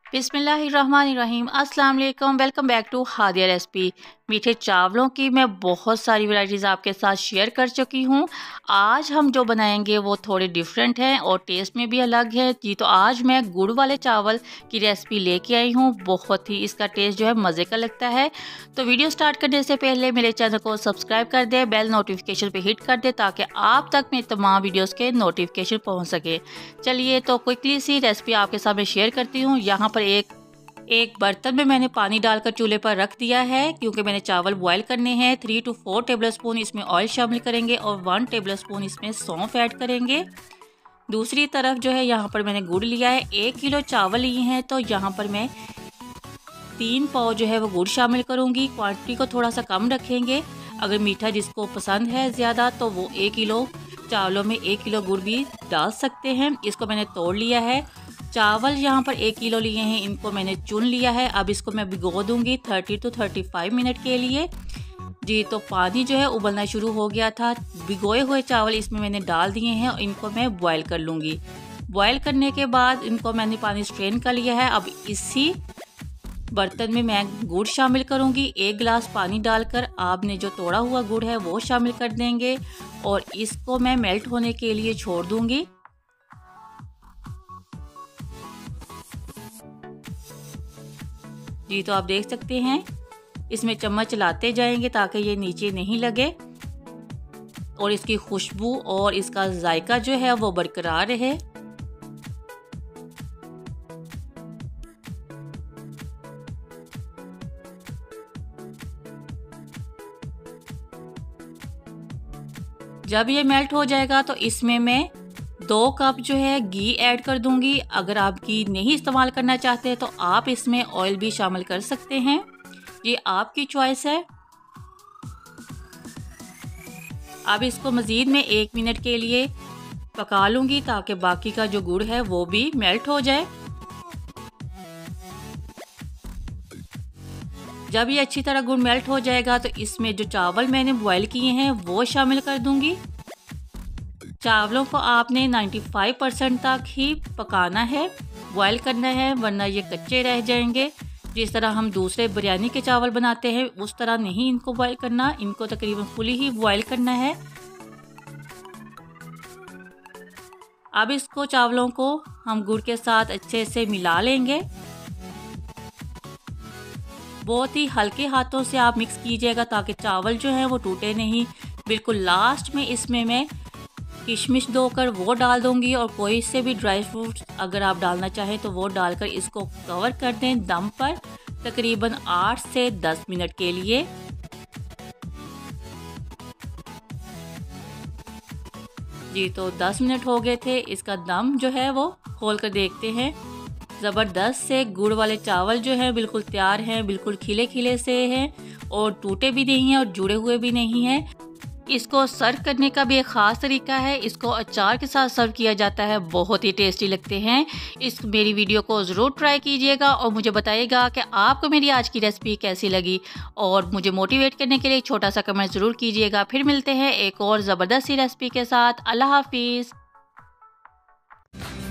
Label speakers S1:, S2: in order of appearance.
S1: बिस्मिल्लाहिर्रहमानिर्रहीम। अस्सलाम वालेकुम। Welcome back to Hadiya recipe. मीठे चावलों की मैं बहुत सारी वैरायटीज़ आपके साथ शेयर कर चुकी हूँ। आज हम जो बनाएंगे वो थोड़े डिफरेंट हैं और टेस्ट में भी अलग है जी। तो आज मैं गुड़ वाले चावल की रेसिपी लेके आई हूँ। बहुत ही इसका टेस्ट जो है मज़े का लगता है। तो वीडियो स्टार्ट करने से पहले मेरे चैनल को सब्सक्राइब कर दे, बेल नोटिफिकेशन पे हिट कर दे ताकि आप तक मेरे तमाम वीडियोज़ के नोटिफिकेशन पहुँच सके। चलिए तो क्विकली सी रेसिपी आपके सामने शेयर करती हूँ। यहाँ पर एक बर्तन में मैंने पानी डालकर चूल्हे पर रख दिया है क्योंकि मैंने चावल बॉईल करने हैं। 3 to 4 टेबलस्पून इसमें ऑयल शामिल करेंगे और 1 टेबलस्पून इसमें सौंफ ऐड करेंगे। दूसरी तरफ जो है यहाँ पर मैंने गुड़ लिया है। 1 किलो चावल लिए हैं तो यहाँ पर मैं 3 पाव जो है वो गुड़ शामिल करूँगी। क्वांटिटी को थोड़ा सा कम रखेंगे। अगर मीठा जिसको पसंद है ज़्यादा तो वो 1 किलो चावलों में 1 किलो गुड़ भी डाल सकते हैं। इसको मैंने तोड़ लिया है। चावल यहाँ पर 1 किलो लिए हैं, इनको मैंने चुन लिया है। अब इसको मैं भिगो दूंगी 30 to 35 मिनट के लिए जी। तो पानी जो है उबलना शुरू हो गया था। भिगोए हुए चावल इसमें मैंने डाल दिए हैं और इनको मैं बॉयल कर लूँगी। बॉयल करने के बाद इनको मैंने पानी स्ट्रेन कर लिया है। अब इसी बर्तन में मैं गुड़ शामिल करूंगी। 1 गिलास पानी डालकर आपने जो तोड़ा हुआ गुड़ है वो शामिल कर देंगे और इसको मैं मेल्ट होने के लिए छोड़ दूंगी। जी तो आप देख सकते हैं इसमें चम्मच चलाते जाएंगे ताकि ये नीचे नहीं लगे और इसकी खुशबू और इसका जायका जो है वो बरकरार रहे। जब ये मेल्ट हो जाएगा तो इसमें मैं 2 कप जो है घी ऐड कर दूंगी। अगर आप घी नहीं इस्तेमाल करना चाहते तो आप इसमें ऑयल भी शामिल कर सकते हैं, ये आपकी चॉइस है। अब इसको मज़ीद में 1 मिनट के लिए पका लूंगी ताकि बाकी का जो गुड़ है वो भी मेल्ट हो जाए। जब ये अच्छी तरह गुड़ मेल्ट हो जाएगा तो इसमें जो चावल मैंने बॉयल किए हैं वो शामिल कर दूंगी। चावलों को आपने 95% तक ही पकाना है, बॉयल करना है, वरना ये कच्चे रह जाएंगे। जिस तरह हम दूसरे बिरयानी के चावल बनाते हैं उस तरह नहीं इनको बॉयल करना, इनको तकरीबन फुली ही बॉयल करना है। अब इसको चावलों को हम गुड़ के साथ अच्छे से मिला लेंगे। बहुत ही हल्के हाथों से आप मिक्स कीजिएगा ताकि चावल जो है वो टूटे नहीं। बिल्कुल लास्ट में इसमें मैं किशमिश धोकर वो डाल दूंगी और कोई से भी ड्राई फ्रूट्स अगर आप डालना चाहें तो वो डालकर इसको कवर कर दें दम पर तकरीबन 8 से 10 मिनट के लिए। जी तो 10 मिनट हो गए थे। इसका दम जो है वो खोल कर देखते हैं। ज़बरदस्त से गुड़ वाले चावल जो है बिल्कुल तैयार हैं, बिल्कुल खिले खिले से हैं और टूटे भी नहीं हैं और जुड़े हुए भी नहीं हैं। इसको सर्व करने का भी एक ख़ास तरीका है। इसको अचार के साथ सर्व किया जाता है, बहुत ही टेस्टी लगते हैं। इस मेरी वीडियो को ज़रूर ट्राई कीजिएगा और मुझे बताइएगा कि आपको मेरी आज की रेसिपी कैसी लगी और मुझे मोटिवेट करने के लिए एक छोटा सा कमेंट ज़रूर कीजिएगा। फिर मिलते हैं एक और ज़बरदस्त सी रेसिपी के साथ। अल्लाह हाफिज़।